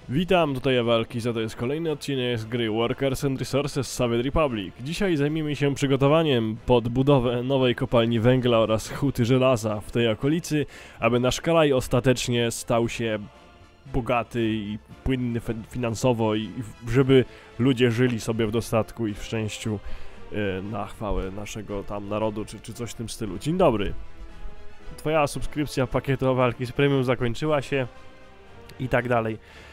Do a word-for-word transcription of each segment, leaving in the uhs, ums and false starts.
Witam, tutaj Ewalki, za to jest kolejny odcinek z gry Workers and Resources Savage Republic. Dzisiaj zajmiemy się przygotowaniem pod budowę nowej kopalni węgla oraz huty żelaza w tej okolicy, aby nasz kraj ostatecznie stał się bogaty i płynny finansowo i żeby ludzie żyli sobie w dostatku i w szczęściu yy, na chwałę naszego tam narodu, czy, czy coś w tym stylu. Dzień dobry. Twoja subskrypcja pakietu Walki z Premium zakończyła się i tak dalej.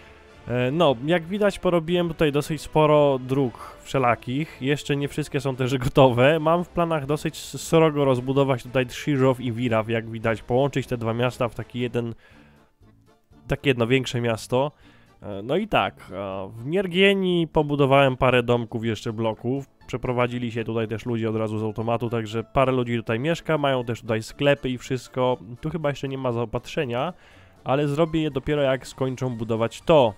No, jak widać porobiłem tutaj dosyć sporo dróg wszelakich, jeszcze nie wszystkie są też gotowe. Mam w planach dosyć srogo rozbudować tutaj Trzyżów i Wiraw, jak widać, połączyć te dwa miasta w taki jeden, takie jedno większe miasto. No i tak, w Miergieni pobudowałem parę domków, jeszcze bloków, przeprowadzili się tutaj też ludzie od razu z automatu, także parę ludzi tutaj mieszka, mają też tutaj sklepy i wszystko. Tu chyba jeszcze nie ma zaopatrzenia, ale zrobię je dopiero jak skończą budować to.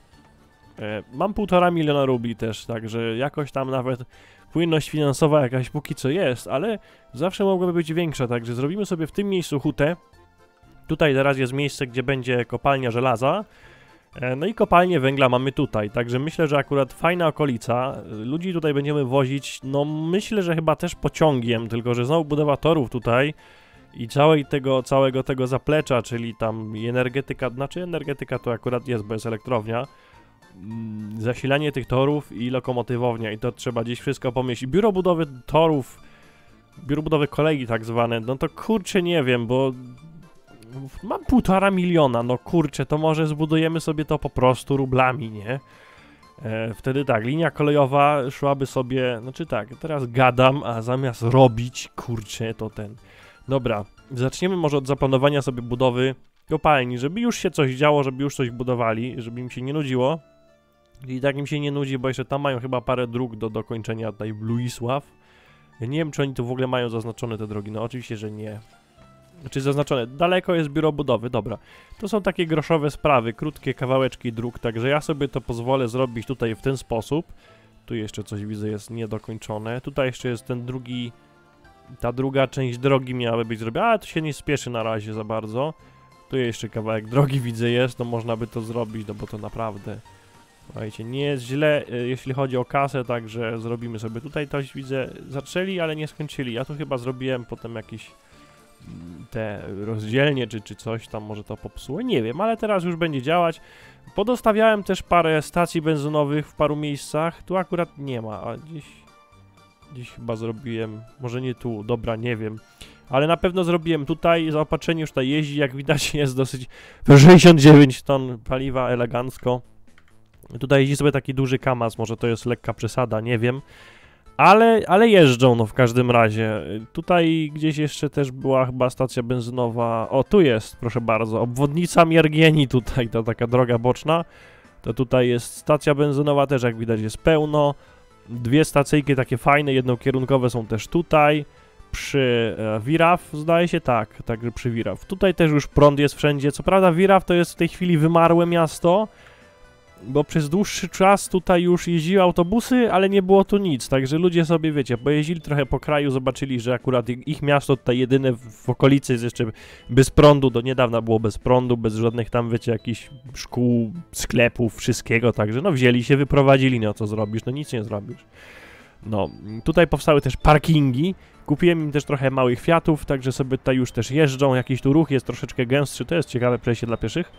Mam półtora miliona rubli też, także jakoś tam nawet płynność finansowa jakaś póki co jest, ale zawsze mogłaby być większa, także zrobimy sobie w tym miejscu hutę. Tutaj teraz jest miejsce, gdzie będzie kopalnia żelaza, no i kopalnię węgla mamy tutaj, także myślę, że akurat fajna okolica. Ludzi tutaj będziemy wozić, no myślę, że chyba też pociągiem, tylko że znowu budowa torów tutaj i całej tego, całego tego zaplecza, czyli tam i energetyka, znaczy energetyka to akurat jest, bo jest elektrownia. Zasilanie tych torów i lokomotywownia i to trzeba gdzieś wszystko pomyśleć. Biuro budowy torów, biuro budowy kolei tak zwane, no to kurczę nie wiem, bo mam półtora miliona, no kurczę, to może zbudujemy sobie to po prostu rublami, nie? E, wtedy tak, linia kolejowa szłaby sobie, znaczy tak, teraz gadam, a zamiast robić, kurczę, to ten. Dobra, zaczniemy może od zaplanowania sobie budowy kopalni, żeby już się coś działo, żeby już coś budowali, żeby im się nie nudziło. I tak im się nie nudzi, bo jeszcze tam mają chyba parę dróg do dokończenia tutaj w Luisław. Ja nie wiem, czy oni tu w ogóle mają zaznaczone te drogi. No oczywiście, że nie. Znaczy zaznaczone. Daleko jest biuro budowy, dobra. To są takie groszowe sprawy, krótkie kawałeczki dróg, także ja sobie to pozwolę zrobić tutaj w ten sposób. Tu jeszcze coś widzę jest niedokończone. Tutaj jeszcze jest ten drugi... Ta druga część drogi miałaby być zrobiona, ale to się nie spieszy na razie za bardzo. Tu jeszcze kawałek drogi widzę jest, no można by to zrobić, no bo to naprawdę... Słuchajcie, nie jest źle, jeśli chodzi o kasę, także zrobimy sobie tutaj coś, widzę, zaczęli, ale nie skończyli. Ja tu chyba zrobiłem potem jakieś te rozdzielnie, czy, czy coś tam może to popsuło, nie wiem, ale teraz już będzie działać. Podostawiałem też parę stacji benzynowych w paru miejscach, tu akurat nie ma, a gdzieś, gdzieś chyba zrobiłem, może nie tu, dobra, nie wiem. Ale na pewno zrobiłem tutaj, zaopatrzenie już tutaj jeździ, jak widać jest dosyć, sześćdziesiąt dziewięć ton paliwa elegancko. Tutaj jeździ sobie taki duży KAMAZ, może to jest lekka przesada, nie wiem. Ale, ale jeżdżą, no w każdym razie. Tutaj gdzieś jeszcze też była chyba stacja benzynowa. O, tu jest, proszę bardzo, obwodnica Miergieni tutaj, to taka droga boczna. To tutaj jest stacja benzynowa też, jak widać, jest pełno. Dwie stacyjki takie fajne, jednokierunkowe są też tutaj. Przy e, Wiraw, zdaje się, tak, także przy Wiraw. Tutaj też już prąd jest wszędzie. Co prawda Wiraw to jest w tej chwili wymarłe miasto, bo przez dłuższy czas tutaj już jeździły autobusy, ale nie było tu nic, także ludzie sobie, wiecie, pojeździli trochę po kraju, zobaczyli, że akurat ich miasto tutaj jedyne w, w okolicy jest jeszcze bez prądu, do niedawna było bez prądu, bez żadnych tam, wiecie, jakichś szkół, sklepów, wszystkiego, także no wzięli się, wyprowadzili, no co zrobisz, no nic nie zrobisz. No, tutaj powstały też parkingi, kupiłem im też trochę małych Fiatów, także sobie tutaj już też jeżdżą, jakiś tu ruch jest troszeczkę gęstszy, to jest ciekawe przejście dla pieszych.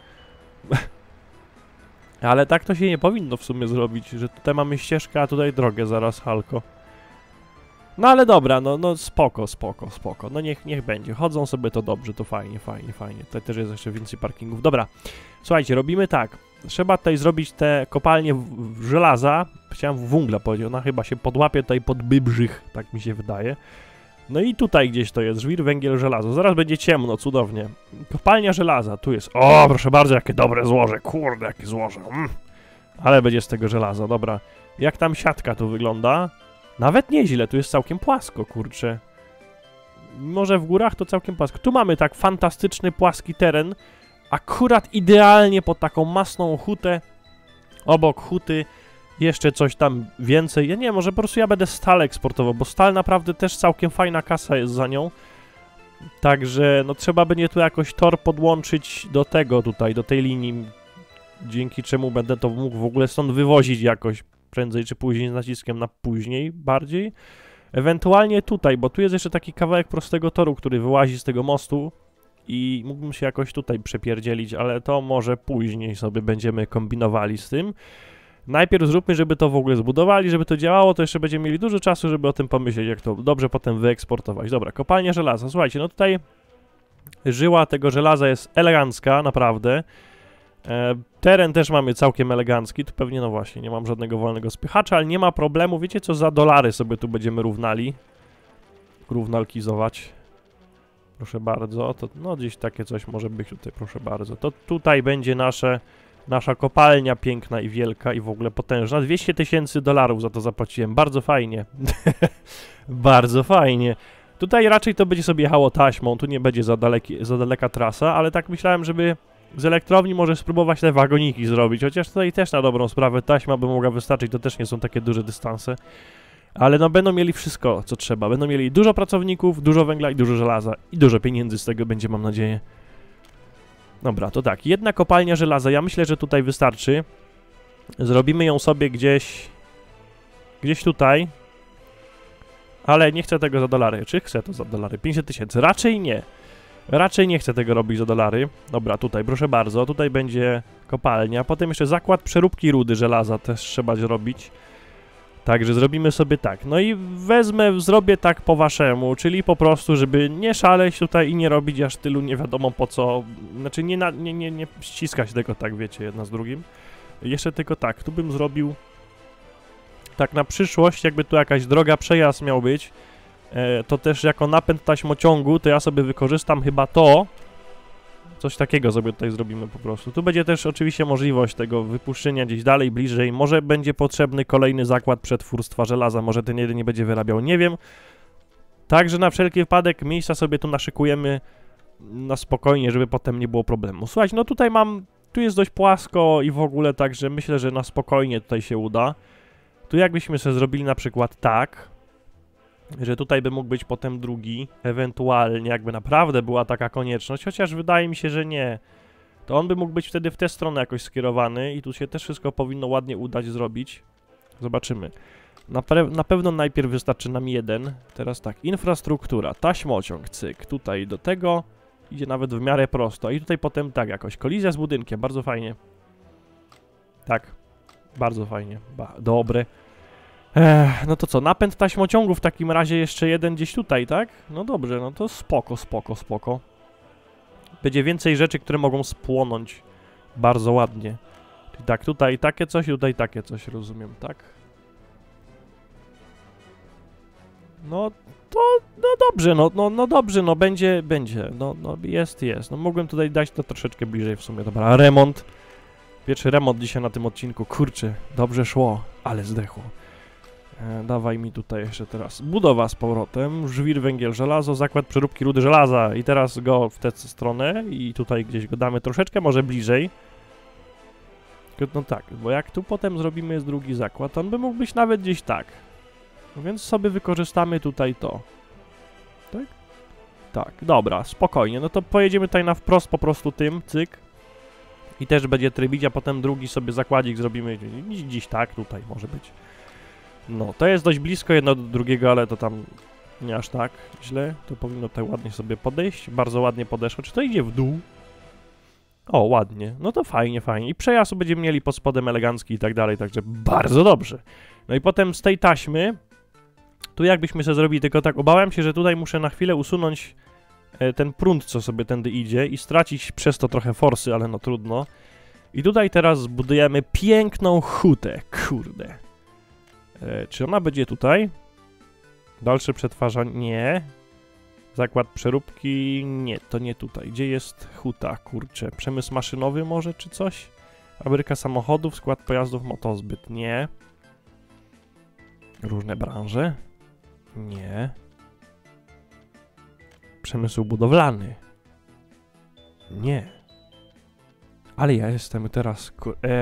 Ale tak to się nie powinno w sumie zrobić, że tutaj mamy ścieżkę, a tutaj drogę zaraz, halko. No ale dobra, no, no spoko, spoko, spoko, no niech, niech będzie, chodzą sobie to dobrze, to fajnie, fajnie, fajnie, tutaj też jest jeszcze więcej parkingów. Dobra, słuchajcie, robimy tak, trzeba tutaj zrobić te kopalnie w, w żelaza, chciałem w węgla powiedzieć, ona chyba się podłapie tutaj pod Bybrzych, tak mi się wydaje. No i tutaj gdzieś to jest, żwir, węgiel, żelazo. Zaraz będzie ciemno, cudownie. Kopalnia żelaza, tu jest. O, proszę bardzo, jakie dobre złoże, kurde, jakie złoże. Mm. Ale będzie z tego żelaza, dobra. Jak tam siatka tu wygląda? Nawet nieźle, tu jest całkiem płasko, kurczę. Może w górach to całkiem płasko. Tu mamy tak fantastyczny, płaski teren. Akurat idealnie pod taką masną hutę. Obok huty jeszcze coś tam więcej. Ja nie wiem, może po prostu ja będę stal eksportował, bo stal naprawdę też całkiem fajna kasa jest za nią. Także no trzeba będzie tu jakoś tor podłączyć do tego tutaj, do tej linii dzięki czemu będę to mógł w ogóle stąd wywozić jakoś prędzej czy później z naciskiem na później bardziej. Ewentualnie tutaj, bo tu jest jeszcze taki kawałek prostego toru, który wyłazi z tego mostu i mógłbym się jakoś tutaj przepierdzielić, ale to może później sobie będziemy kombinowali z tym. Najpierw zróbmy, żeby to w ogóle zbudowali, żeby to działało, to jeszcze będziemy mieli dużo czasu, żeby o tym pomyśleć, jak to dobrze potem wyeksportować. Dobra, kopalnia żelaza. Słuchajcie, no tutaj żyła tego żelaza jest elegancka, naprawdę. E, teren też mamy całkiem elegancki, tu pewnie, no właśnie, nie mam żadnego wolnego spychacza, ale nie ma problemu, wiecie co, za dolary sobie tu będziemy równali. Równalkizować. Proszę bardzo, to no gdzieś takie coś może być tutaj, proszę bardzo. To tutaj będzie nasze... Nasza kopalnia piękna i wielka i w ogóle potężna. dwieście tysięcy dolarów za to zapłaciłem. Bardzo fajnie. Bardzo fajnie. Tutaj raczej to będzie sobie jechało taśmą. Tu nie będzie za, daleki, za daleka trasa, ale tak myślałem, żeby z elektrowni może spróbować te wagoniki zrobić. Chociaż tutaj też na dobrą sprawę taśma by mogła wystarczyć. To też nie są takie duże dystanse. Ale no będą mieli wszystko, co trzeba. Będą mieli dużo pracowników, dużo węgla i dużo żelaza. I dużo pieniędzy z tego będzie, mam nadzieję. Dobra, to tak, jedna kopalnia żelaza, ja myślę, że tutaj wystarczy. Zrobimy ją sobie gdzieś, gdzieś tutaj. Ale nie chcę tego za dolary. Czy chcę to za dolary? pięćdziesiąt tysięcy, raczej nie. Raczej nie chcę tego robić za dolary. Dobra, tutaj, proszę bardzo, tutaj będzie kopalnia. Potem jeszcze zakład przeróbki rudy żelaza też trzeba zrobić. Także zrobimy sobie tak. No i wezmę, zrobię tak po waszemu, czyli po prostu, żeby nie szaleć tutaj i nie robić aż tylu nie wiadomo po co. Znaczy nie, na, nie, nie, nie ściskać tego tak, wiecie, jedna z drugim. Jeszcze tylko tak, tu bym zrobił tak na przyszłość, jakby tu jakaś droga przejazd miał być, e, to też jako napęd taśmociągu, to ja sobie wykorzystam chyba to. Coś takiego sobie tutaj zrobimy po prostu. Tu będzie też oczywiście możliwość tego wypuszczenia gdzieś dalej, bliżej. Może będzie potrzebny kolejny zakład przetwórstwa żelaza. Może ten jeden nie będzie wyrabiał, nie wiem. Także na wszelki wypadek miejsca sobie tu naszykujemy na spokojnie, żeby potem nie było problemu. Słuchajcie, no tutaj mam... Tu jest dość płasko i w ogóle, także myślę, że na spokojnie tutaj się uda. Tu jakbyśmy sobie zrobili na przykład tak, że tutaj by mógł być potem drugi, ewentualnie jakby naprawdę była taka konieczność, chociaż wydaje mi się, że nie. To on by mógł być wtedy w tę stronę jakoś skierowany i tu się też wszystko powinno ładnie udać zrobić. Zobaczymy. Na, na pewno najpierw wystarczy nam jeden. Teraz tak, infrastruktura, taśmociąg, cyk, tutaj do tego idzie nawet w miarę prosto. I tutaj potem tak jakoś, kolizja z budynkiem, bardzo fajnie. Tak, bardzo fajnie, ba, dobre. Ech, no to co, napęd taśmociągu w takim razie jeszcze jeden gdzieś tutaj, tak? No dobrze, no to spoko, spoko, spoko. Będzie więcej rzeczy, które mogą spłonąć bardzo ładnie. Czyli tak, tutaj takie coś, tutaj takie coś, rozumiem, tak? No to, no dobrze, no, no, no dobrze, no będzie, będzie, no, no jest, jest. No mogłem tutaj dać to troszeczkę bliżej w sumie, dobra, remont. Pierwszy remont dzisiaj na tym odcinku, kurczę, dobrze szło, ale zdechło. E, dawaj mi tutaj jeszcze teraz budowa z powrotem, żwir, węgiel, żelazo, zakład przeróbki rudy żelaza i teraz go w tę stronę i tutaj gdzieś go damy troszeczkę może bliżej. No tak, bo jak tu potem zrobimy jest drugi zakład, on by mógł być nawet gdzieś tak. No więc sobie wykorzystamy tutaj to. Tak? Tak, dobra, spokojnie, no to pojedziemy tutaj na wprost po prostu tym, cyk. I też będzie trybić, a potem drugi sobie zakładzik zrobimy dziś, dziś tak, tutaj może być. No, to jest dość blisko jedno do drugiego, ale to tam nie aż tak źle. To powinno tutaj ładnie sobie podejść. Bardzo ładnie podeszło. Czy to idzie w dół? O, ładnie. No to fajnie, fajnie. I przejazd będziemy mieli pod spodem elegancki i tak dalej, także bardzo dobrze. No i potem z tej taśmy, tu jakbyśmy sobie zrobili, tylko tak obawiam się, że tutaj muszę na chwilę usunąć e, ten prąd, co sobie tędy idzie i stracić przez to trochę forsy, ale no trudno. I tutaj teraz zbudujemy piękną hutę, kurde. E, czy ona będzie tutaj? Dalsze przetwarzanie? Nie. Zakład przeróbki? Nie, to nie tutaj. Gdzie jest huta? Kurczę. Przemysł maszynowy może, czy coś? Fabryka samochodów, skład pojazdów, motozbyt? Nie. Różne branże? Nie. Przemysł budowlany? Nie. Ale ja jestem teraz... E,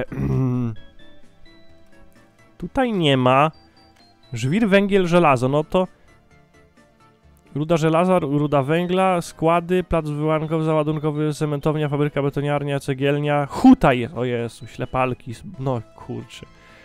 tutaj nie ma. Żwir, węgiel, żelazo, no to... Ruda żelaza, ruda węgla, składy, plac wyładunkowy, załadunkowy, cementownia, fabryka, betoniarnia, cegielnia, huta jest, o Jezu, ślepalki, no kurczę.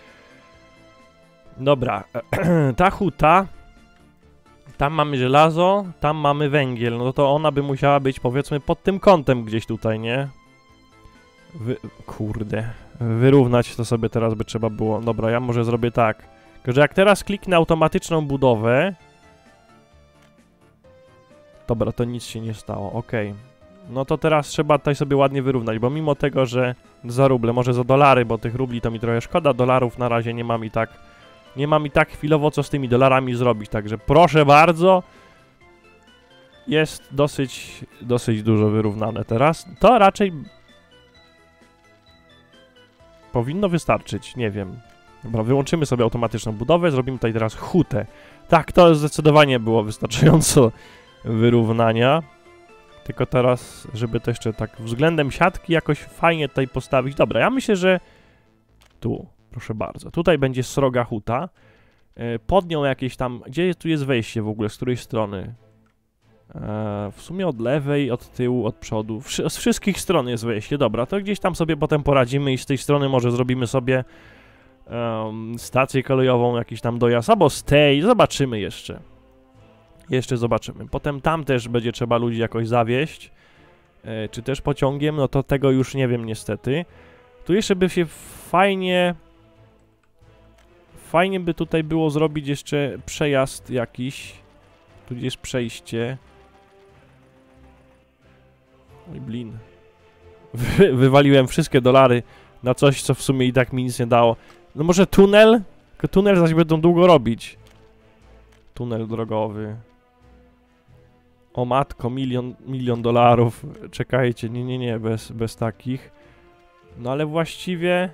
Dobra, ta huta, tam mamy żelazo, tam mamy węgiel, no to ona by musiała być powiedzmy pod tym kątem gdzieś tutaj, nie? Wy... Kurde, wyrównać to sobie teraz by trzeba było, dobra, ja może zrobię tak, tylko że jak teraz kliknę automatyczną budowę, dobra, to nic się nie stało, okej. Okay. No to teraz trzeba tutaj sobie ładnie wyrównać, bo mimo tego, że za ruble, może za dolary, bo tych rubli to mi trochę szkoda, dolarów na razie nie mam i tak, nie mam i tak chwilowo co z tymi dolarami zrobić, także proszę bardzo, jest dosyć, dosyć dużo wyrównane teraz. To raczej powinno wystarczyć, nie wiem. Dobra, wyłączymy sobie automatyczną budowę, zrobimy tutaj teraz hutę. Tak, to zdecydowanie było wystarczająco wyrównania. Tylko teraz, żeby to jeszcze tak względem siatki jakoś fajnie tutaj postawić. Dobra, ja myślę, że tu, proszę bardzo, tutaj będzie sroga huta. Pod nią jakieś tam, gdzie tu jest wejście w ogóle, z której strony? W sumie od lewej, od tyłu, od przodu, Wszy z wszystkich stron jest wejście. Dobra, to gdzieś tam sobie potem poradzimy i z tej strony może zrobimy sobie um, stację kolejową, jakiś tam dojazd, albo z tej, zobaczymy jeszcze. Jeszcze zobaczymy. Potem tam też będzie trzeba ludzi jakoś zawieźć, e, czy też pociągiem, no to tego już nie wiem niestety. Tu jeszcze by się fajnie, fajnie by tutaj było zrobić jeszcze przejazd jakiś, tudzież przejście. Oj blin. Wy, wywaliłem wszystkie dolary na coś, co w sumie i tak mi nic nie dało. No może tunel? Tylko tunel zaś będą długo robić. Tunel drogowy. O matko, milion, milion dolarów. Czekajcie, nie, nie, nie, bez, bez takich. No ale właściwie...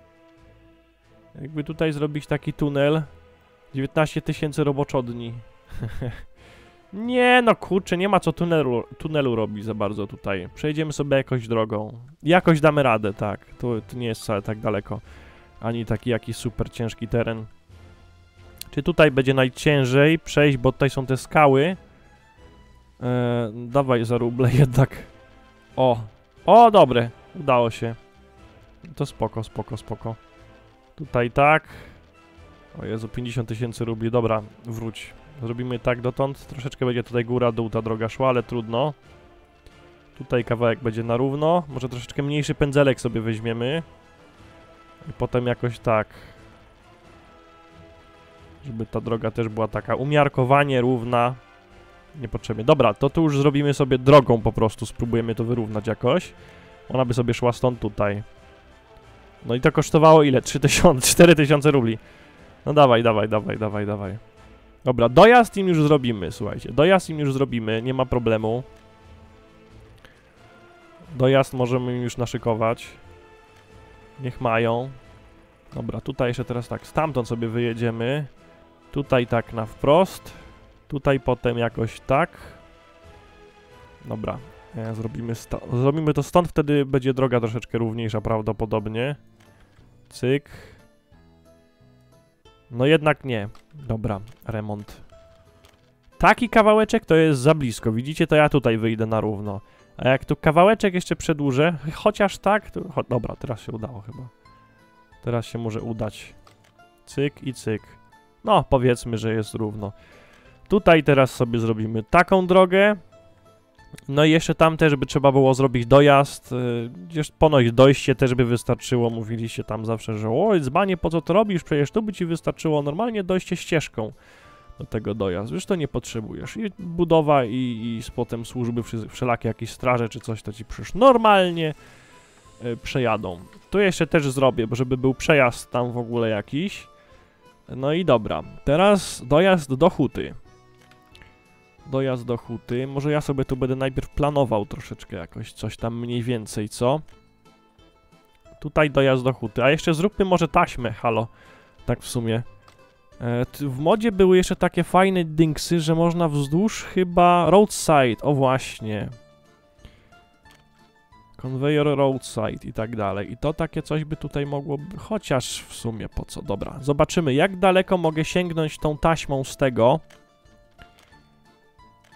Jakby tutaj zrobić taki tunel... dziewiętnaście tysięcy roboczodni. Nie, no kurczę, nie ma co tunelu, tunelu robić za bardzo tutaj. Przejdziemy sobie jakoś drogą. Jakoś damy radę, tak. To, to nie jest wcale tak daleko. Ani taki jakiś super ciężki teren. Czy tutaj będzie najciężej przejść, bo tutaj są te skały. Eee, dawaj za ruble jednak. O, o dobre, udało się. To spoko, spoko, spoko. Tutaj tak. O Jezu, pięćdziesiąt tysięcy rubli, dobra, wróć. Zrobimy tak dotąd, troszeczkę będzie tutaj góra, dół ta droga szła, ale trudno. Tutaj kawałek będzie na równo, może troszeczkę mniejszy pędzelek sobie weźmiemy. I potem jakoś tak. Żeby ta droga też była taka umiarkowanie równa. Niepotrzebnie. Dobra, to tu już zrobimy sobie drogą po prostu, spróbujemy to wyrównać jakoś. Ona by sobie szła stąd tutaj. No i to kosztowało ile? trzy tysiące, cztery tysiące rubli. No dawaj, dawaj, dawaj, dawaj, dawaj. Dobra, dojazd im już zrobimy, słuchajcie. Dojazd im już zrobimy, nie ma problemu. Dojazd możemy im już naszykować. Niech mają. Dobra, tutaj jeszcze teraz tak, stamtąd sobie wyjedziemy. Tutaj tak na wprost. Tutaj potem jakoś tak. Dobra, e, zrobimy, zrobimy to stąd, wtedy będzie droga troszeczkę równiejsza prawdopodobnie. Cyk. No jednak nie. Dobra, remont. Taki kawałeczek to jest za blisko, widzicie? To ja tutaj wyjdę na równo. A jak tu kawałeczek jeszcze przedłużę, chociaż tak, to... Cho dobra, teraz się udało chyba. Teraz się może udać. Cyk i cyk. No, powiedzmy, że jest równo. Tutaj teraz sobie zrobimy taką drogę. No i jeszcze tam też by trzeba było zrobić dojazd. Gdzieś ponoć dojście też by wystarczyło. Mówiliście tam zawsze, że oj, dzbanie, po co to robisz? Przecież tu by ci wystarczyło normalnie dojście ścieżką do tego dojazdu. Już to nie potrzebujesz. I budowa i, i z potem służby wszelakie jakieś straże czy coś, to ci przecież normalnie y, przejadą. Tu jeszcze też zrobię, bo żeby był przejazd tam w ogóle jakiś. No i dobra. Teraz dojazd do huty. Dojazd do huty. Może ja sobie tu będę najpierw planował troszeczkę jakoś, coś tam mniej więcej, co? Tutaj dojazd do huty. A jeszcze zróbmy może taśmę, halo. Tak w sumie. E, w modzie były jeszcze takie fajne dinksy, że można wzdłuż chyba roadside, o właśnie. Conveyor roadside i tak dalej. I to takie coś by tutaj mogło... Chociaż w sumie po co? Dobra, zobaczymy jak daleko mogę sięgnąć tą taśmą z tego.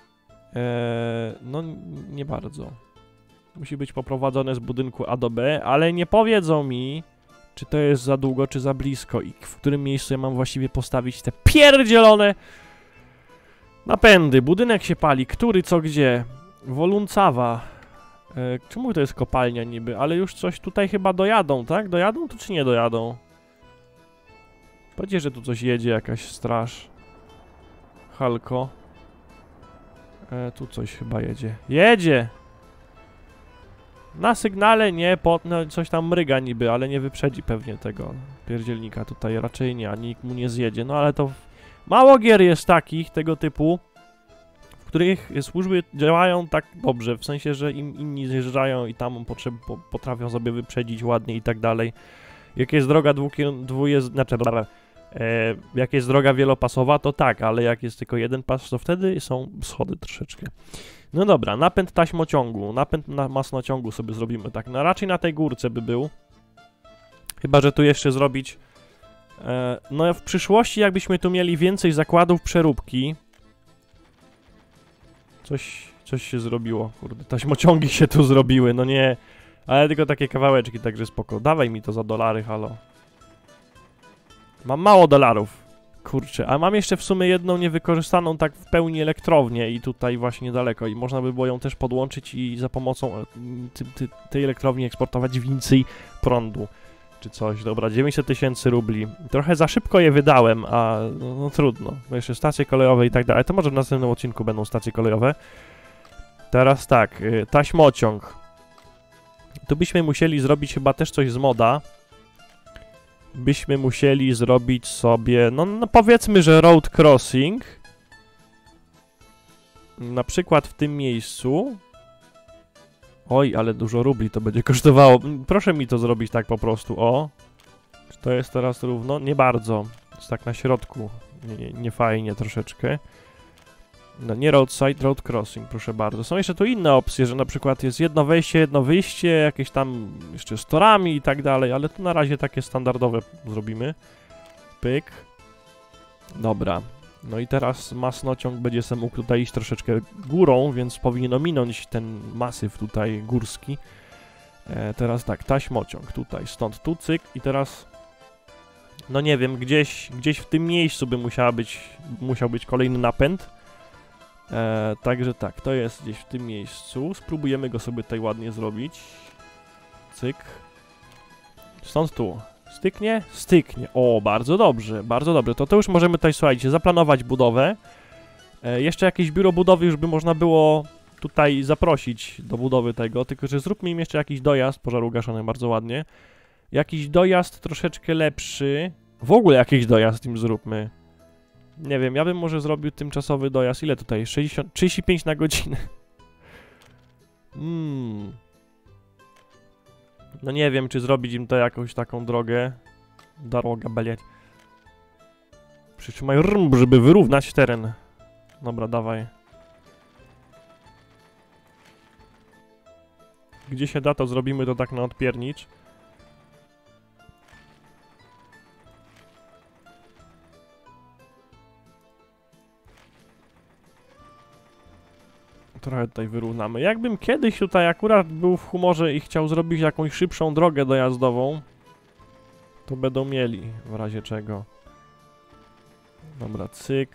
Eee, no nie bardzo. Musi być poprowadzone z budynku A do B, ale nie powiedzą mi, czy to jest za długo, czy za blisko i w którym miejscu ja mam właściwie postawić te pierdzielone napędy. Budynek się pali, który, co, gdzie. Woluncawa. E, czemu to jest kopalnia niby? Ale już coś tutaj chyba dojadą, tak? Dojadą tu czy nie dojadą? Powiedzcie, że tu coś jedzie, jakaś straż. Halko. E, tu coś chyba jedzie. Jedzie! Na sygnale nie, po, no, coś tam mryga niby, ale nie wyprzedzi pewnie tego pierdzielnika tutaj, raczej nie, ani nikt mu nie zjedzie, no ale to mało gier jest takich, tego typu, w których służby działają tak dobrze, w sensie, że im inni zjeżdżają i tam potrzeb, po, potrafią sobie wyprzedzić ładnie i tak dalej. Jak jest droga dwujezd... znaczy, dobra, e, jak jest droga wielopasowa, to tak, ale jak jest tylko jeden pas, to wtedy są schody troszeczkę. No dobra, napęd taśmociągu, napęd na masnociągu sobie zrobimy tak, no raczej na tej górce by był. Chyba że tu jeszcze zrobić, e, no w przyszłości jakbyśmy tu mieli więcej zakładów przeróbki. Coś, coś się zrobiło, kurde, taśmociągi się tu zrobiły, no nie, ale tylko takie kawałeczki, także spoko. Dawaj mi to za dolary, halo. Mam mało dolarów. Kurczę, a mam jeszcze w sumie jedną niewykorzystaną tak w pełni elektrownię i tutaj właśnie niedaleko i można by było ją też podłączyć i za pomocą ty, ty, tej elektrowni eksportować więcej prądu czy coś. Dobra, dziewięćset tysięcy rubli. Trochę za szybko je wydałem, a no, no trudno. Bo jeszcze stacje kolejowe i tak dalej. To może w następnym odcinku będą stacje kolejowe. Teraz tak, taśmociąg. Tu byśmy musieli zrobić chyba też coś z moda. Byśmy musieli zrobić sobie, no, no powiedzmy, że road crossing. Na przykład w tym miejscu. Oj, ale dużo rubli to będzie kosztowało. Proszę mi to zrobić tak po prostu, o. Czy to jest teraz równo? Nie bardzo. Jest tak na środku. Nie, nie, nie fajnie troszeczkę. No nie roadside, road crossing, proszę bardzo. Są jeszcze tu inne opcje, że na przykład jest jedno wejście, jedno wyjście, jakieś tam jeszcze z torami i tak dalej, ale tu na razie takie standardowe zrobimy. Pyk. Dobra. No i teraz masnociąg będzie sobie mógł tutaj iść troszeczkę górą, więc powinien ominąć ten masyw tutaj górski. E, teraz tak, taśmociąg tutaj, stąd tu cyk i teraz... No nie wiem, gdzieś, gdzieś w tym miejscu by musiała być, musiał być kolejny napęd. E, także tak, to jest gdzieś w tym miejscu. Spróbujemy go sobie tutaj ładnie zrobić. Cyk. Stąd tu. Styknie? Styknie. O, bardzo dobrze, bardzo dobrze. To to już możemy tutaj, słuchajcie, zaplanować budowę. E, jeszcze jakieś biuro budowy już by można było tutaj zaprosić do budowy tego, tylko że zróbmy im jeszcze jakiś dojazd, pożar ugaszony bardzo ładnie. Jakiś dojazd troszeczkę lepszy. W ogóle jakiś dojazd im zróbmy. Nie wiem, ja bym może zrobił tymczasowy dojazd. Ile tutaj? sześćdziesiąt, trzydzieści pięć na godzinę. Hmm. No nie wiem, czy zrobić im to jakąś taką drogę. Droga, bleć. Przytrzymaj rm, żeby wyrównać teren. Dobra, dawaj. Gdzie się da, to zrobimy to tak na odpiernicz. Trochę tutaj wyrównamy. Jakbym kiedyś tutaj akurat był w humorze i chciał zrobić jakąś szybszą drogę dojazdową, to będą mieli, w razie czego. Dobra, cyk.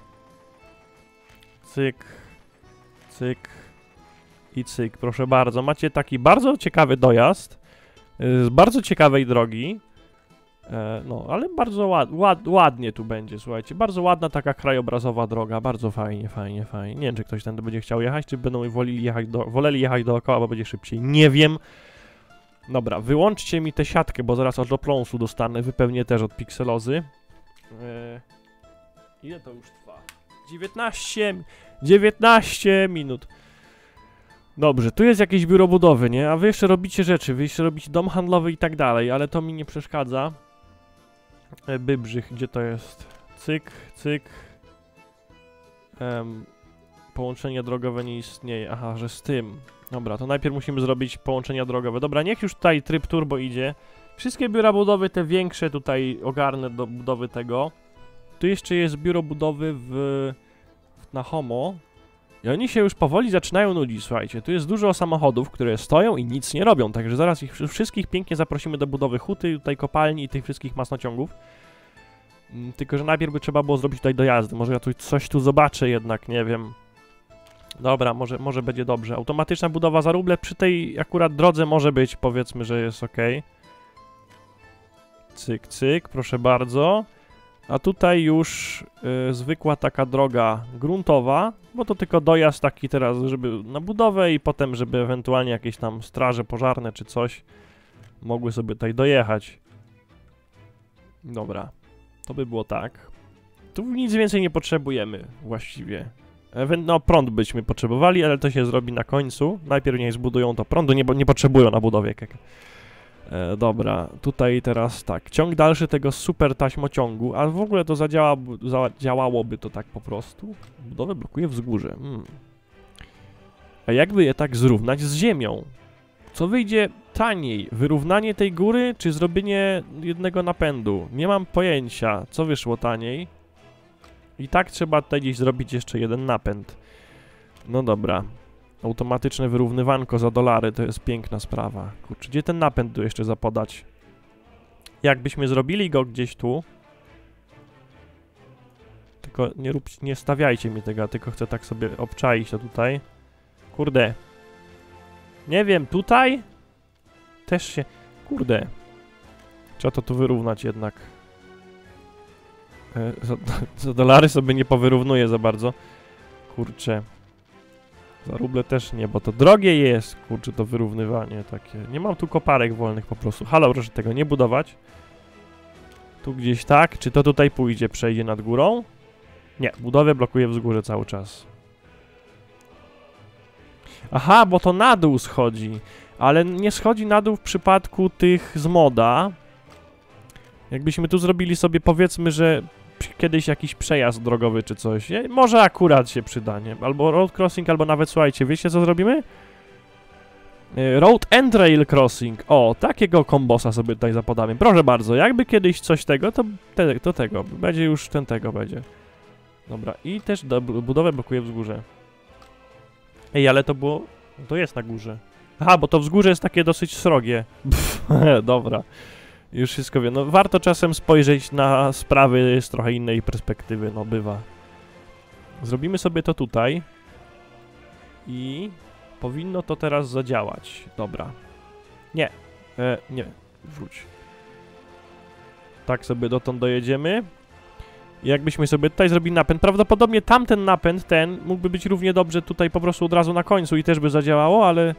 Cyk. Cyk. I cyk, proszę bardzo. Macie taki bardzo ciekawy dojazd z bardzo ciekawej drogi. E, no, ale bardzo ład, ład, ładnie tu będzie, słuchajcie. Bardzo ładna taka krajobrazowa droga, bardzo fajnie, fajnie, fajnie. Nie wiem, czy ktoś tędy będzie chciał jechać, czy będą woleli jechać, do, woleli jechać dookoła, bo będzie szybciej. Nie wiem. Dobra, wyłączcie mi tę siatkę, bo zaraz od opląsu dostanę. Wy pewnie też od pikselozy. E, ile to już trwa? dziewiętnaście, dziewiętnaście minut. Dobrze, tu jest jakieś biuro budowy, nie? A wy jeszcze robicie rzeczy, wy jeszcze robicie dom handlowy i tak dalej, ale to mi nie przeszkadza. E, Bybrzych, gdzie to jest? Cyk, cyk. Um, połączenie drogowe nie istnieje. Aha, że z tym. Dobra, to najpierw musimy zrobić połączenia drogowe. Dobra, niech już tutaj tryb turbo idzie. Wszystkie biura budowy, te większe tutaj ogarnę do budowy tego. Tu jeszcze jest biuro budowy w... na Homo. I oni się już powoli zaczynają nudzić, słuchajcie. Tu jest dużo samochodów, które stoją i nic nie robią, także zaraz ich wszystkich pięknie zaprosimy do budowy huty, tutaj kopalni i tych wszystkich masnociągów. Tylko, że najpierw by trzeba było zrobić tutaj dojazdy. Może ja tu coś tu zobaczę jednak, nie wiem. Dobra, może, może będzie dobrze. Automatyczna budowa za ruble przy tej akurat drodze może być, powiedzmy, że jest ok. Cyk, cyk, proszę bardzo. A tutaj już y, zwykła taka droga gruntowa, bo to tylko dojazd taki teraz, żeby na budowę i potem, żeby ewentualnie jakieś tam straże pożarne czy coś mogły sobie tutaj dojechać. Dobra, to by było tak. Tu nic więcej nie potrzebujemy właściwie. Ewe no prąd byśmy potrzebowali, ale to się zrobi na końcu. Najpierw niech zbudują to prądu, nie, nie potrzebują na budowie. E, dobra, tutaj teraz tak, ciąg dalszy tego super taśmociągu, a w ogóle to zadziała, zadziałałoby to tak po prostu. Budowę blokuje wzgórze. Hmm. A jakby je tak zrównać z ziemią? Co wyjdzie taniej? Wyrównanie tej góry, czy zrobienie jednego napędu? Nie mam pojęcia, co wyszło taniej. I tak trzeba tutaj gdzieś zrobić jeszcze jeden napęd. No dobra. Automatyczne wyrównywanko za dolary to jest piękna sprawa. Kurczę, gdzie ten napęd tu jeszcze zapodać? Jakbyśmy zrobili go gdzieś tu. Tylko nie rób, nie stawiajcie mi tego, tylko chcę tak sobie obczaić to tutaj. Kurde. Nie wiem, tutaj? Też się... Kurde. Trzeba to tu wyrównać jednak. E, za, za dolary sobie nie powyrównuję za bardzo. Kurczę. Za ruble też nie, bo to drogie jest, kurczę, to wyrównywanie takie. Nie mam tu koparek wolnych po prostu. Halo, proszę tego nie budować. Tu gdzieś tak. Czy to tutaj pójdzie, przejdzie nad górą? Nie, budowę blokuje wzgórze cały czas. Aha, bo to na dół schodzi. Ale nie schodzi na dół w przypadku tych z moda. Jakbyśmy tu zrobili sobie, powiedzmy, że kiedyś jakiś przejazd drogowy czy coś. Nie? Może akurat się przyda, nie? Albo road crossing, albo nawet, słuchajcie, wiecie co zrobimy? Road and rail crossing. O, takiego kombosa sobie tutaj zapodamy. Proszę bardzo, jakby kiedyś coś tego, to, te, to tego. Będzie już ten tego będzie. Dobra, i też do, budowę blokuje wzgórze. Ej, ale to było... To jest na górze. Aha, bo to wzgórze jest takie dosyć srogie. Pff, dobra. Już wszystko wiem. No warto czasem spojrzeć na sprawy z trochę innej perspektywy, no bywa. Zrobimy sobie to tutaj. I powinno to teraz zadziałać. Dobra. Nie. E, nie. Wróć. Tak sobie dotąd dojedziemy. I jakbyśmy sobie tutaj zrobili napęd, prawdopodobnie tamten napęd, ten, mógłby być równie dobrze tutaj po prostu od razu na końcu i też by zadziałało, ale...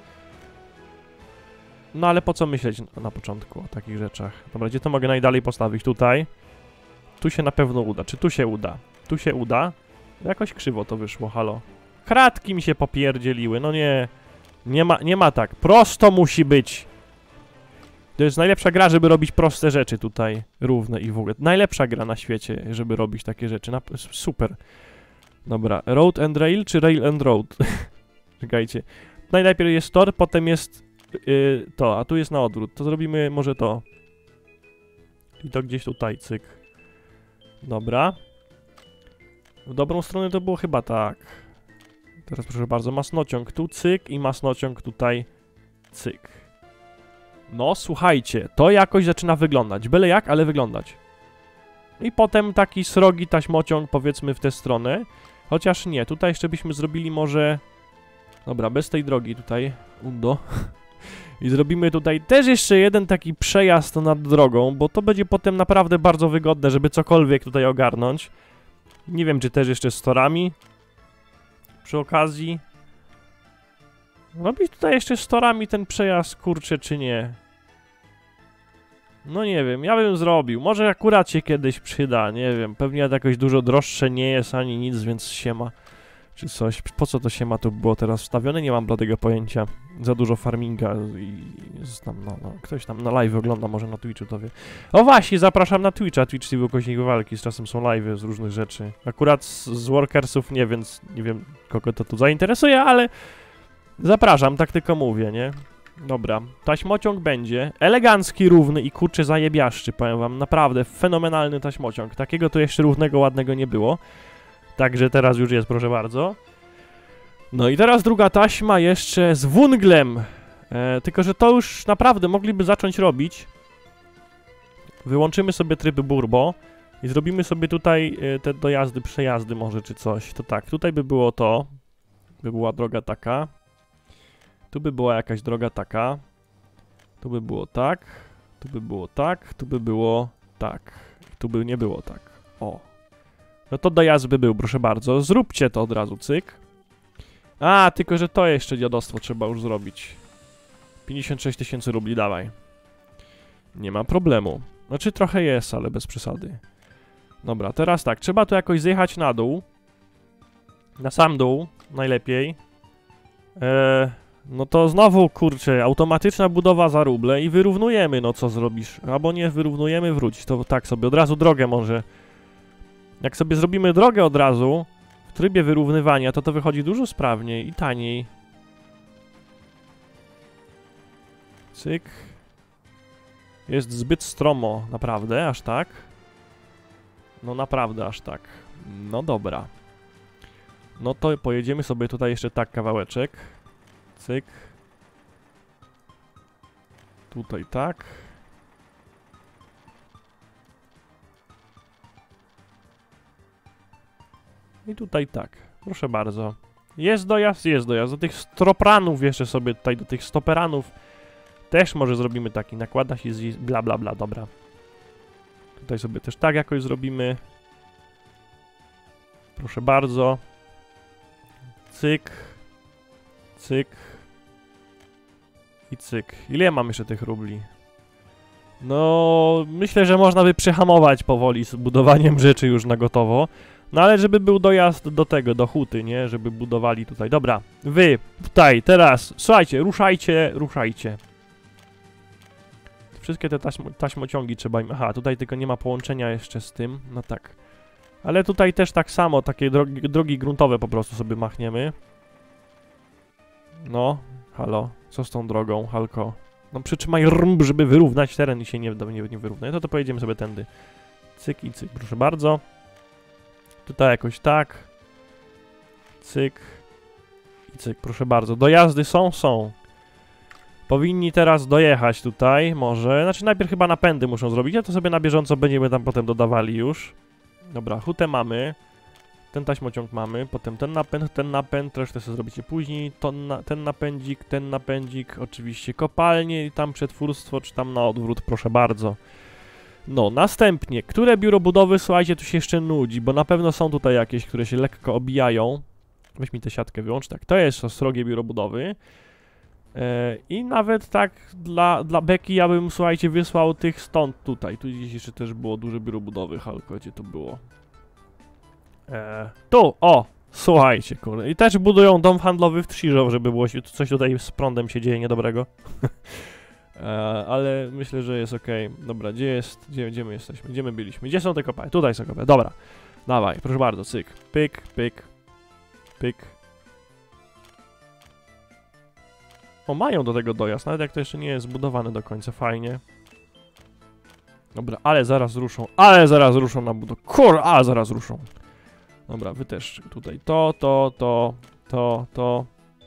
No ale po co myśleć na początku o takich rzeczach? Dobra, gdzie to mogę najdalej postawić? Tutaj. Tu się na pewno uda. Czy tu się uda? Tu się uda. Jakoś krzywo to wyszło, halo. Kratki mi się popierdzieliły, no nie. Nie ma, nie ma tak. Prosto musi być. To jest najlepsza gra, żeby robić proste rzeczy tutaj. Równe i w ogóle. Najlepsza gra na świecie, żeby robić takie rzeczy. Na, super. Dobra, road and rail czy rail and road? Czekajcie. Najlepiej jest tor, potem jest... Yy, to, a tu jest na odwrót. To zrobimy może to. I to gdzieś tutaj, cyk. Dobra. W dobrą stronę to było chyba tak. Teraz proszę bardzo, masnociąg tu, cyk i masnociąg tutaj, cyk. No, słuchajcie, to jakoś zaczyna wyglądać. Byle jak, ale wyglądać. I potem taki srogi taśmociąg, powiedzmy, w tę stronę. Chociaż nie, tutaj jeszcze byśmy zrobili może... Dobra, bez tej drogi tutaj. Undo. I zrobimy tutaj też jeszcze jeden taki przejazd nad drogą, bo to będzie potem naprawdę bardzo wygodne, żeby cokolwiek tutaj ogarnąć. Nie wiem, czy też jeszcze z torami. Przy okazji. Robić tutaj jeszcze z torami ten przejazd, kurczę, czy nie? No nie wiem, ja bym zrobił. Może akurat się kiedyś przyda, nie wiem. Pewnie jakoś dużo droższe nie jest ani nic, więc się ma. Czy coś. Po co to się ma tu było teraz wstawione? Nie mam bladego pojęcia. Za dużo farminga i tam, no, no, ktoś tam na live ogląda, może na Twitchu to wie. O właśnie, zapraszam na Twitcha, Twitch T V ukośnik walki, z czasem są live'y z różnych rzeczy. Akurat z, z workersów nie, więc nie wiem, kogo to tu zainteresuje, ale zapraszam, tak tylko mówię, nie? Dobra, taśmociąg będzie elegancki, równy i kurczę zajebiaszczy, powiem wam, naprawdę fenomenalny taśmociąg. Takiego to jeszcze równego, ładnego nie było. Także teraz już jest, proszę bardzo. No i teraz druga taśma jeszcze z wunglem. E, tylko, że to już naprawdę mogliby zacząć robić. Wyłączymy sobie tryb burbo i zrobimy sobie tutaj e, te dojazdy, przejazdy może czy coś. To tak, tutaj by było to. By była droga taka. Tu by była jakaś droga taka. Tu by było tak. Tu by było tak. Tu by było tak. Tu by nie było tak. O. No to dojazd by był, proszę bardzo. Zróbcie to od razu, cyk. A, tylko że to jeszcze dziadostwo trzeba już zrobić. pięćdziesiąt sześć tysięcy rubli, dawaj. Nie ma problemu. Znaczy trochę jest, ale bez przesady. Dobra, teraz tak, trzeba tu jakoś zjechać na dół. Na sam dół, najlepiej. Eee, no to znowu, kurczę, automatyczna budowa za ruble i wyrównujemy, no co zrobisz? Albo nie wyrównujemy, wróć. To tak sobie, od razu drogę może. Jak sobie zrobimy drogę od razu, w trybie wyrównywania, to to wychodzi dużo sprawniej i taniej. Cyk. Jest zbyt stromo, naprawdę, aż tak? No naprawdę, aż tak. No dobra. No to pojedziemy sobie tutaj jeszcze tak kawałeczek. Cyk. Tutaj tak. I tutaj tak. Proszę bardzo. Jest dojazd, jest dojazd. Do tych stropranów jeszcze sobie tutaj, do tych stoperanów też może zrobimy taki. Nakłada się z bla bla bla, dobra. Tutaj sobie też tak jakoś zrobimy. Proszę bardzo. Cyk. Cyk. I cyk. Ile ja mam jeszcze tych rubli? No, myślę, że można by przyhamować powoli z budowaniem rzeczy już na gotowo. No ale żeby był dojazd do tego, do huty, nie? Żeby budowali tutaj. Dobra, wy, tutaj, teraz, słuchajcie, ruszajcie, ruszajcie. Wszystkie te taśmo, taśmociągi trzeba im... Aha, tutaj tylko nie ma połączenia jeszcze z tym, no tak. Ale tutaj też tak samo, takie drogi, drogi gruntowe po prostu sobie machniemy. No, halo, co z tą drogą, halko? No przytrzymaj rąb, żeby wyrównać teren i się nie, nie, nie wyrówna. No to pojedziemy sobie tędy. Cyk i cyk, proszę bardzo. Tutaj jakoś tak. Cyk. I cyk, proszę bardzo. Dojazdy są? Są. Powinni teraz dojechać tutaj, może. Znaczy najpierw chyba napędy muszą zrobić, a to sobie na bieżąco będziemy tam potem dodawali już. Dobra, hutę mamy. Ten taśmociąg mamy, potem ten napęd, ten napęd, resztę sobie zrobicie później. To na, ten napędzik, ten napędzik, oczywiście kopalnie i tam przetwórstwo, czy tam na odwrót, proszę bardzo. No, następnie, które biuro budowy, słuchajcie, tu się jeszcze nudzi, bo na pewno są tutaj jakieś, które się lekko obijają. Weź mi tę siatkę wyłącz, tak, to jest srogie biuro budowy. E, I nawet tak dla, dla beki ja bym, słuchajcie, wysłał tych stąd tutaj. Tu gdzieś jeszcze też było duże biuro budowy, halko, gdzie to było? E, tu, o, słuchajcie, kurde. I też budują dom handlowy w Trzcirzow, żeby było się, coś tutaj z prądem się dzieje niedobrego. e, ale myślę, że jest okej. Okay. Dobra, gdzie jest, gdzie, gdzie my jesteśmy, gdzie my byliśmy? Gdzie są te kopalnie? Tutaj są kopalnie, dobra. Dawaj, proszę bardzo, cyk, pyk, pyk, pyk. O, mają do tego dojazd, nawet jak to jeszcze nie jest zbudowane do końca, fajnie. Dobra, ale zaraz ruszą, ale zaraz ruszą na budowę. Kur, a zaraz ruszą. Dobra, wy też tutaj to, to, to, to, to,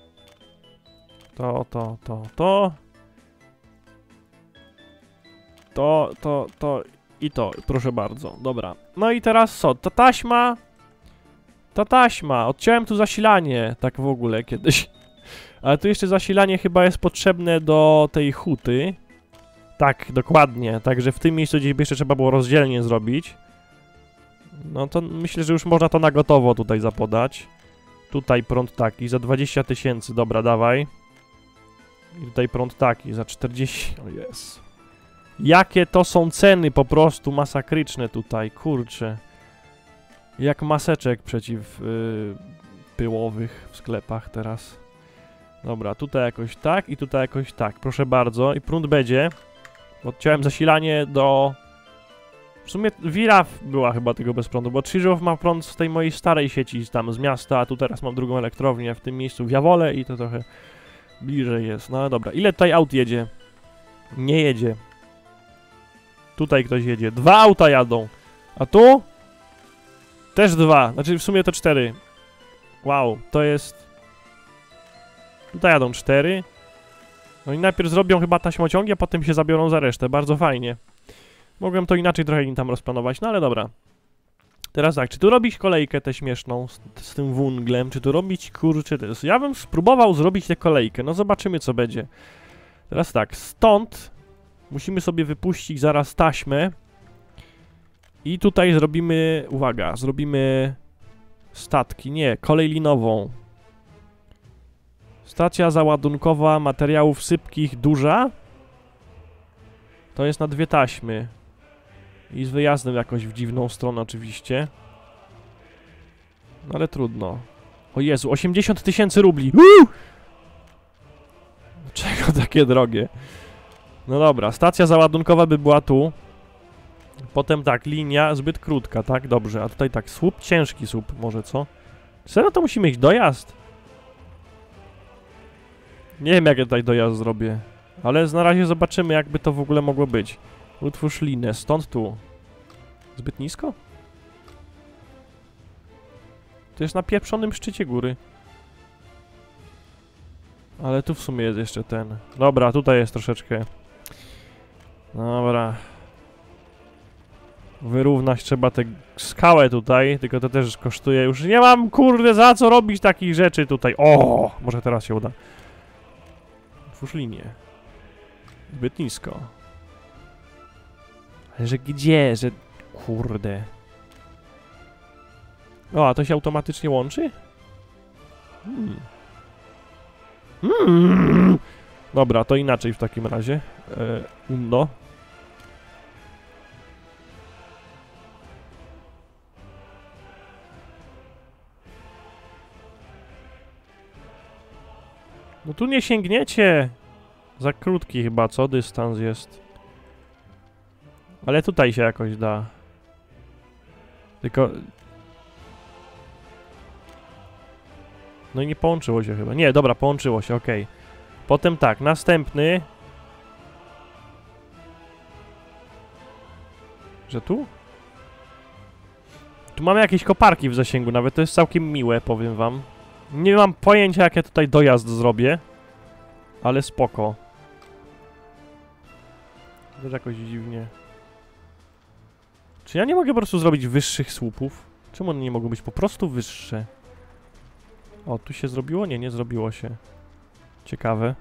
to, to, to, to, to, to, to i to, proszę bardzo, dobra. No i teraz co, ta taśma, ta taśma, odciąłem tu zasilanie, tak w ogóle kiedyś. Ale tu jeszcze zasilanie chyba jest potrzebne do tej huty. Tak, dokładnie, także w tym miejscu gdzieś by jeszcze trzeba było rozdzielnie zrobić. No to myślę, że już można to na gotowo tutaj zapodać. Tutaj prąd taki za dwadzieścia tysięcy, dobra, dawaj. I tutaj prąd taki za czterdzieści, o jest. Jakie to są ceny po prostu masakryczne tutaj, kurczę. Jak maseczek przeciwpyłowych w sklepach teraz. Dobra, tutaj jakoś tak i tutaj jakoś tak, proszę bardzo. I prąd będzie. Odciąłem zasilanie do... W sumie Wira była chyba tego bez prądu, bo Trzcirzow ma prąd z tej mojej starej sieci tam z miasta, a tu teraz mam drugą elektrownię w tym miejscu w Jawole i to trochę bliżej jest. No dobra, ile tutaj aut jedzie? Nie jedzie. Tutaj ktoś jedzie. Dwa auta jadą. A tu? Też dwa. Znaczy w sumie to cztery. Wow, to jest... Tutaj jadą cztery. No i najpierw zrobią chyba taśmociągi, a potem się zabiorą za resztę. Bardzo fajnie. Mogłem to inaczej trochę im tam rozplanować, no ale dobra. Teraz tak, czy tu robić kolejkę tę śmieszną z, z tym wunglem, czy tu robić, kurczę, to jest... Ja bym spróbował zrobić tę kolejkę, no zobaczymy co będzie. Teraz tak, stąd musimy sobie wypuścić zaraz taśmę. I tutaj zrobimy, uwaga, zrobimy statki, nie, kolej linową. Stacja załadunkowa materiałów sypkich duża. To jest na dwie taśmy. I z wyjazdem jakoś w dziwną stronę oczywiście. No ale trudno. O Jezu, osiemdziesiąt tysięcy rubli! Uuu! Czego takie drogie? No dobra, stacja załadunkowa by była tu. Potem tak, linia zbyt krótka, tak? Dobrze, a tutaj tak, słup, ciężki słup może, co? Serio to musimy iść dojazd? Nie wiem jak ja tutaj dojazd zrobię. Ale na razie zobaczymy jakby to w ogóle mogło być. Utwórz linę, stąd tu. Zbyt nisko? To jest na pieprzonym szczycie góry. Ale tu w sumie jest jeszcze ten. Dobra, tutaj jest troszeczkę. Dobra. Wyrównać trzeba tę skałę tutaj, tylko to też kosztuje już. Nie mam kurde za co robić takich rzeczy tutaj. O, może teraz się uda. Utwórz linię. Zbyt nisko. Ale że gdzie? Że... Kurde. O, a to się automatycznie łączy? Hmm. Hmm. Dobra, to inaczej w takim razie. E, no. No tu nie sięgniecie. Za krótki chyba, co? Dystans jest. Ale tutaj się jakoś da. Tylko... No i nie połączyło się chyba. Nie, dobra, połączyło się, okej. Okay. Potem tak, następny... Że tu? Tu mamy jakieś koparki w zasięgu nawet, to jest całkiem miłe, powiem wam. Nie mam pojęcia, jak ja tutaj dojazd zrobię. Ale spoko. Też jakoś dziwnie. Czy ja nie mogę po prostu zrobić wyższych słupów? Czemu one nie mogą być po prostu wyższe? O, tu się zrobiło? Nie, nie zrobiło się. Ciekawe.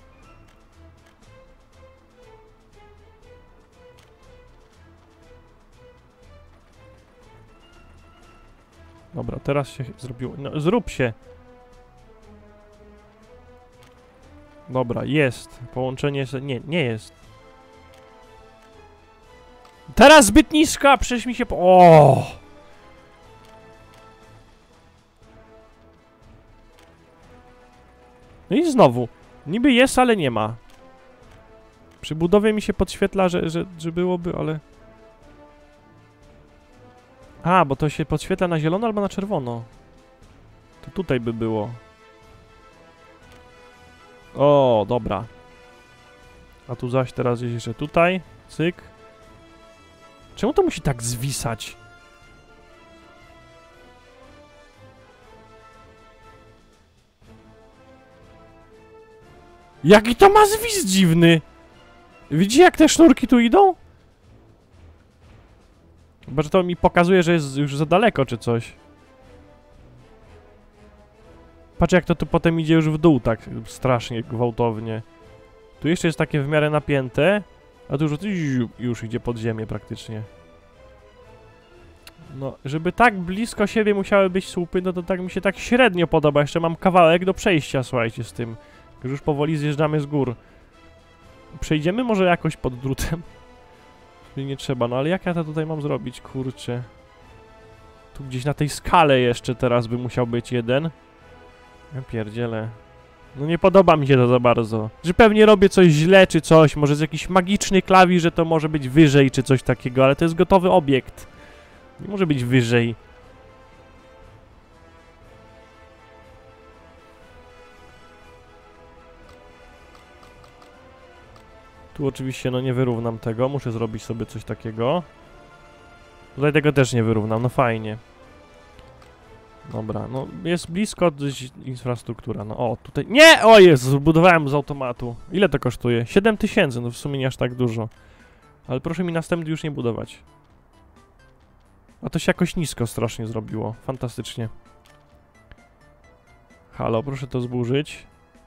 Dobra, teraz się zrobiło. No, zrób się! Dobra, jest. Połączenie... Nie, nie jest. Teraz zbyt niska! Przecież mi się po... O! No i znowu. Niby jest, ale nie ma. Przy budowie mi się podświetla, że, że, że byłoby, ale... A, bo to się podświetla na zielono albo na czerwono. To tutaj by było. O, dobra. A tu zaś teraz jest jeszcze tutaj. Cyk. Czemu to musi tak zwisać? Jaki to ma zwis dziwny? Widzicie jak te sznurki tu idą? Chyba, że to mi pokazuje, że jest już za daleko czy coś. Patrz jak to tu potem idzie już w dół tak strasznie gwałtownie. Tu jeszcze jest takie w miarę napięte, a tu już, już idzie pod ziemię praktycznie. No, żeby tak blisko siebie musiały być słupy, no to tak mi się tak średnio podoba. Jeszcze mam kawałek do przejścia, słuchajcie, z tym. Już powoli zjeżdżamy z gór. Przejdziemy może jakoś pod drutem? Nie trzeba, no ale jak ja to tutaj mam zrobić, kurczę? Tu gdzieś na tej skale jeszcze teraz by musiał być jeden. Ja pierdzielę. No nie podoba mi się to za bardzo. Że pewnie robię coś źle czy coś, może z jakiś magiczny klawisz, że to może być wyżej czy coś takiego, ale to jest gotowy obiekt. Nie może być wyżej. Tu oczywiście no nie wyrównam tego, muszę zrobić sobie coś takiego. Tutaj tego też nie wyrównam, no fajnie. Dobra, no jest blisko dość infrastruktura, no o, tutaj... Nie! O jest, zbudowałem z automatu. Ile to kosztuje? siedem tysięcy, no w sumie nie aż tak dużo. Ale proszę mi następny już nie budować. A to się jakoś nisko strasznie zrobiło, fantastycznie. Halo, proszę to zburzyć.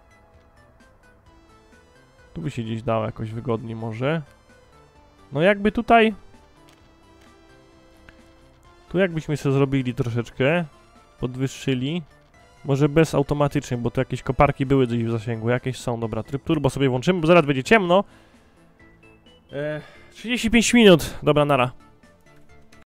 Tu by się gdzieś dało jakoś wygodniej może. No jakby tutaj... Tu jakbyśmy sobie zrobili troszeczkę, podwyższyli. Może bez automatycznie, bo tu jakieś koparki były gdzieś w zasięgu. Jakieś są, dobra, tryb turbo sobie włączymy, bo zaraz będzie ciemno. Eee, trzydzieści pięć minut, dobra, nara.